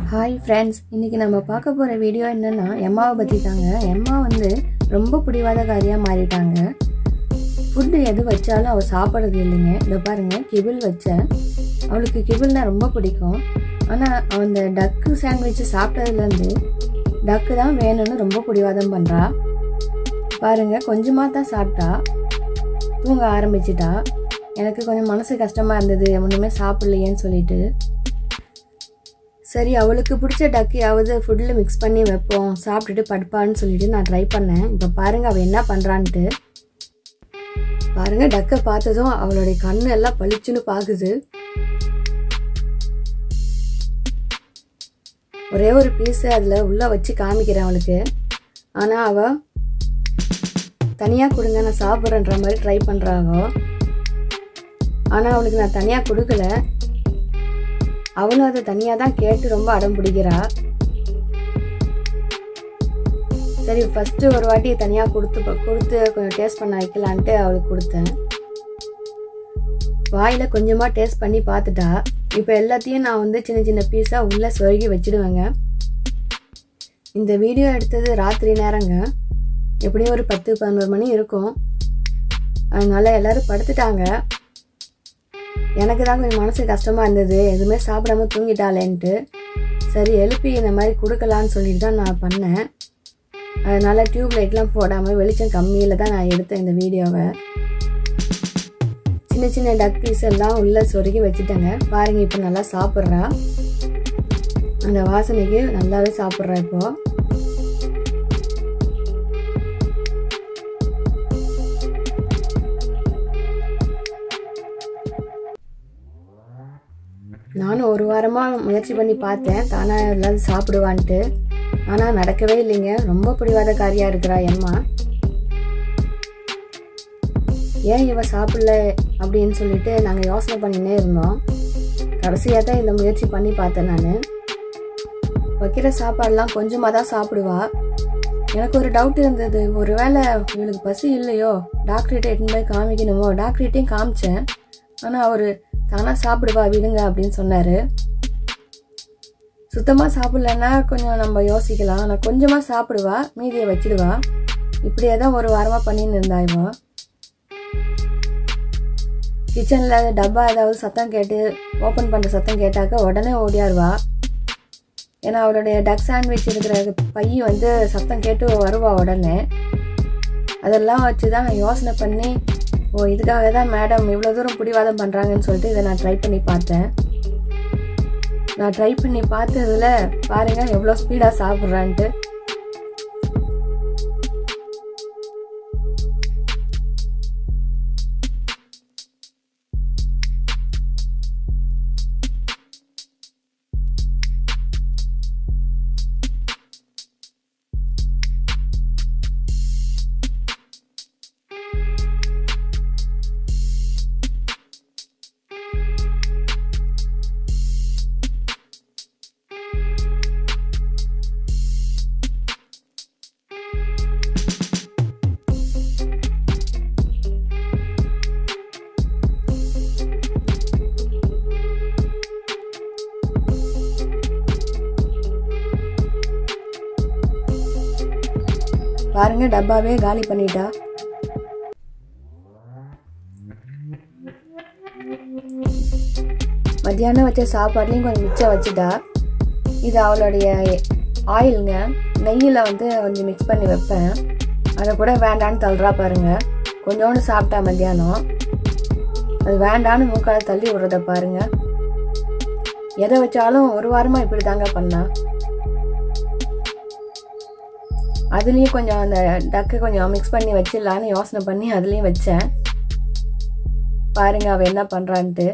Hi friends, இன்றைக்கி நம்ம பார்க்க போகிற வீடியோ என்னென்னா எம்மாவை பற்றி தாங்க. எம்மா வந்து ரொம்ப பிடிவாதக்காரியாக மாறிட்டாங்க. ஃபுட்டு எது வச்சாலும் அவள் சாப்பிட்றது இல்லைங்க. இதை பாருங்கள், கிபிள் வச்சேன். அவளுக்கு கிபிள்னால் ரொம்ப பிடிக்கும். ஆனால் அந்த டக்கு சாண்ட்விட்சு சாப்பிட்டதுலேருந்து டக்கு தான் வேணும்னு ரொம்ப பிடிவாதம் பண்ணுறா. பாருங்கள், கொஞ்சமாக தான் சாப்பிட்டா, தூங்க ஆரம்பிச்சிட்டா. எனக்கு கொஞ்சம் மனசு கஷ்டமாக இருந்தது, ஒன்றுமே சாப்பிட்லையேன்னு சொல்லிட்டு. சரி, அவளுக்கு பிடிச்ச டக்கையாவது ஃபுட்டில் மிக்ஸ் பண்ணி வைப்போம், சாப்பிட்டுட்டு படுப்பான்னு சொல்லிட்டு நான் ட்ரை பண்ணேன். இப்போ பாருங்கள் அவள் என்ன பண்ணுறான்ட்டு. பாருங்கள், டக்கை பார்த்ததும் அவளுடைய கண்ணு எல்லாம் பளிச்சுன்னு பார்க்குது. ஒரே ஒரு பீஸை அதில் உள்ளே வச்சு காமிக்கிறேன் அவளுக்கு. ஆனால் அவள் தனியாக கொடுங்க, நான் சாப்பிட்றேன்ற மாதிரி ட்ரை பண்ணுறாங்க. ஆனால் அவளுக்கு நான் தனியாக கொடுக்கல. அவளும் அதை தனியாக தான் கேட்டு ரொம்ப அடம் பிடிக்கிறா. சரி, ஃபஸ்ட்டு ஒரு வாட்டி தனியாக கொடுத்து கொஞ்சம் டேஸ்ட் பண்ண வைக்கலான்ட்டு அவளுக்கு கொடுத்தேன். வாயில் கொஞ்சமாக டேஸ்ட் பண்ணி பார்த்துட்டா. இப்போ எல்லாத்தையும் நான் வந்து சின்ன சின்ன பீஸாக உள்ளே சொருகி வச்சுடுவேங்க. இந்த வீடியோ எடுத்தது ராத்திரி நேரங்க, எப்படியும் ஒரு 10-11 மணி இருக்கும். அதனால எல்லோரும் படுத்துட்டாங்க. எனக்கு தான் கொஞ்சம் மனசு கஷ்டமாக இருந்தது, எதுவுமே சாப்பிடாம தூங்கிட்டாளேன்ட்டு. சரி, எழுப்பி இந்த மாதிரி கொடுக்கலான்னு சொல்லிட்டு தான் நான் பண்ணேன். அதனால் டியூப் லைட்லாம் போடாமல் வெளிச்சம் கம்மியில் தான் நான் எடுத்தேன் இந்த வீடியோவை. சின்ன சின்ன டக் பீஸ் எல்லாம் உள்ளே சொருகி வச்சுட்டேங்க. பாருங்கள், இப்போ நல்லா சாப்பிட்றா. அந்த வாசனைக்கு நல்லாவே சாப்பிட்றா. இப்போது நானும் ஒரு வாரமாக முயற்சி பண்ணி பார்த்தேன், தானாக எல்லாம் சாப்பிடுவான்ட்டு. ஆனால் நடக்கவே இல்லைங்க. ரொம்ப பிடிவாதக்காரியாக இருக்கிறா எம்மா. ஏன் இவ சாப்பிடல அப்படின்னு சொல்லிட்டு நாங்கள் யோசனை பண்ணினே இருந்தோம். கடைசியாக தான் இந்த முயற்சி பண்ணி பார்த்தேன். நான் வைக்கிற சாப்பாடெலாம் கொஞ்சமாக தான் சாப்பிடுவா. எனக்கு ஒரு டவுட் இருந்தது, ஒரு வேளை இவளுக்கு பசி இல்லையோ, டாக்டர்கிட்ட எட்டுன்னு போய் காமிக்கணுமோ. டாக்டர்கிட்டையும் காமிச்சேன். ஆனால் அவர் தானாக சாப்பிடுவா, விடுங்க அப்படின்னு சொன்னார். சுத்தமாக சாப்பிட்லன்னா கொஞ்சம் நம்ம யோசிக்கலாம். ஆனால் கொஞ்சமாக சாப்பிடுவா, மீதியை வச்சிடுவா. இப்படியே தான் ஒரு வாரமாக பண்ணின்னு இருந்தா. இவ கிச்சனில் டப்பா ஏதாவது சத்தம் கேட்டு ஓப்பன் பண்ணுற சத்தம் கேட்டாக்க உடனே ஓடியாருவா. ஏன்னா அவளுடைய டக் சாண்ட்விச் இருக்கிற பைய வந்து சத்தம் கேட்டு வருவா உடனே. அதெல்லாம் வச்சு தான் நான் யோசனை பண்ணி, ஓ இதுக்காக தான் மேடம் இவ்வளோ தூரம் பிடிவாதம் பண்ணுறாங்கன்னு சொல்லிட்டு இதை நான் ட்ரை பண்ணி பார்த்தேன். நான் ட்ரை பண்ணி பார்த்ததில் பாருங்கள் எவ்வளோ ஸ்பீடாக சாப்பிட்றான்ட்டு. பாருங்க, டப்பாவே காலி பண்ணிட்டா. மத்தியானம் வச்ச சாப்பாட்லையும் கொஞ்சம் மிச்சம் வச்சுட்டா. இது அவளுடைய ஆயிலுங்க. நெய்யில் வந்து கொஞ்சம் மிக்ஸ் பண்ணி வைப்பேன். அதை கூட வேண்டான்னு தள்ளுறா பாருங்க. கொஞ்சோண்டு சாப்பிட்டா மத்தியானம். அது வேண்டான்னு மூக்கால் தள்ளி விடுறத பாருங்க. எதை வச்சாலும் ஒரு வாரமாக இப்படி தாங்க பண்ணா. அதுலேயும் கொஞ்சம் அந்த டக்கை கொஞ்சம் மிக்ஸ் பண்ணி வச்சிடலான்னு யோசனை பண்ணி அதுலேயும் வச்சேன். பாருங்க அவள் என்ன பண்ணுறான்ட்டு.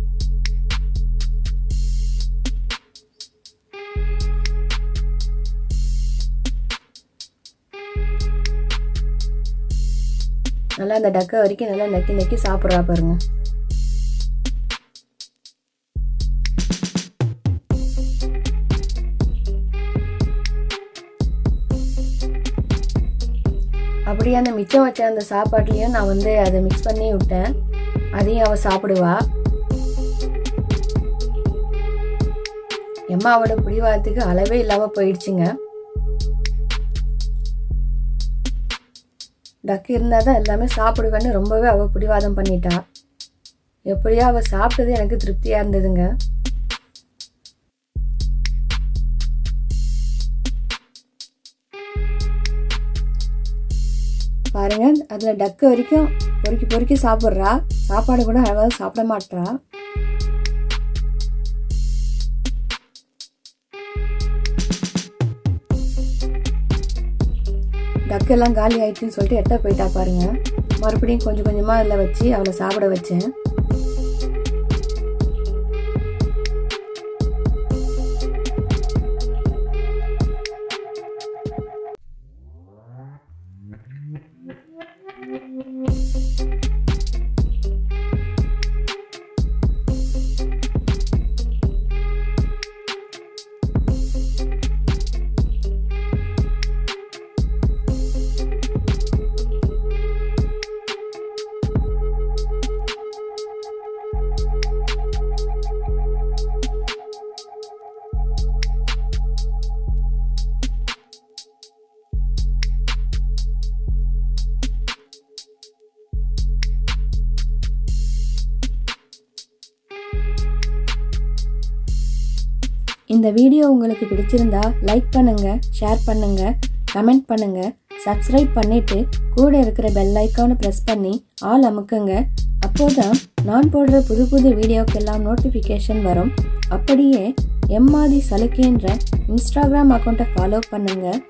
நல்லா அந்த டக்கை வரைக்கும் நல்லா நக்கி நக்கி சாப்பிட்றா பாருங்க. அப்படியே அந்த மிச்சம் வச்ச அந்த சாப்பாட்லேயும் நான் வந்து அதை மிக்ஸ் பண்ணி விட்டேன். அதையும் அவள் சாப்பிடுவா. எம்மாவோட பிடிவாதத்துக்கு அளவே இல்லாமல் போயிடுச்சுங்க. டக்கு இருந்தால் தான் எல்லாமே சாப்பிடுவேன்னு ரொம்பவே அவள் பிடிவாதம் பண்ணிட்டா. எப்படியோ அவள் சாப்பிட்டது எனக்கு திருப்தியாக இருந்ததுங்க. பாருங்க, அதில் டக்கு வரைக்கும் பொறுக்கி பொறுக்கி சாப்பிட்றா. சாப்பாடு கூட அழகாக சாப்பிட மாட்டா. டக்கெல்லாம் காலி ஆயிடுச்சுன்னு சொல்லிட்டு எட்ட போயிட்டா பாருங்க. மறுபடியும் கொஞ்சம் கொஞ்சமாக அதில் வச்சு அவளை சாப்பிட வச்சேன். இந்த வீடியோ உங்களுக்கு பிடிச்சிருந்தா லைக் பண்ணுங்க, ஷேர் பண்ணுங்க, கமெண்ட் பண்ணுங்க, சப்ஸ்கிரைப் பண்ணிட்டு கூட இருக்கிற பெல் ஐக்கானை ப்ரெஸ் பண்ணி ஆல் அமுக்குங்க. அப்போதான் நான் போடுற புது புது வீடியோக்கெல்லாம் நோட்டிஃபிகேஷன் வரும். அப்படியே எம்மாதி சலுகைன்ற இன்ஸ்டாகிராம் அக்கௌண்ட்டை ஃபாலோ பண்ணுங்க.